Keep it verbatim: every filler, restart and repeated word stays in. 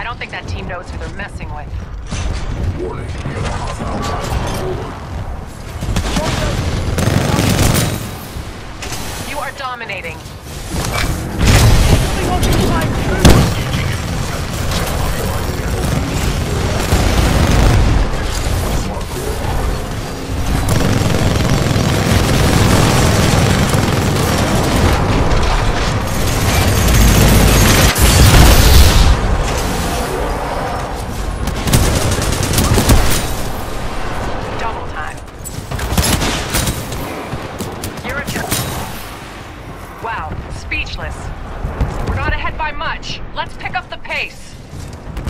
don't think that team knows who they're messing with. Warning, we have a half hour You are dominating. Wow, speechless. We're not ahead by much. Let's pick up the pace.